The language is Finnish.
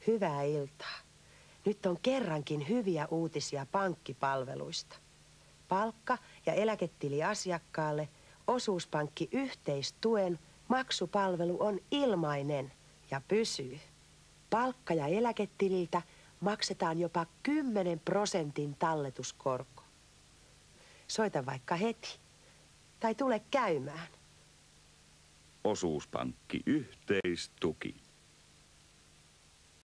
Hyvää iltaa. Nyt on kerrankin hyviä uutisia pankkipalveluista. Palkka- ja eläketili asiakkaalle osuuspankki yhteistuen maksupalvelu on ilmainen ja pysyy. Palkka- ja eläketililtä maksetaan jopa 10% talletuskorko. Soita vaikka heti tai tule käymään. Osuuspankki Yhteistuki.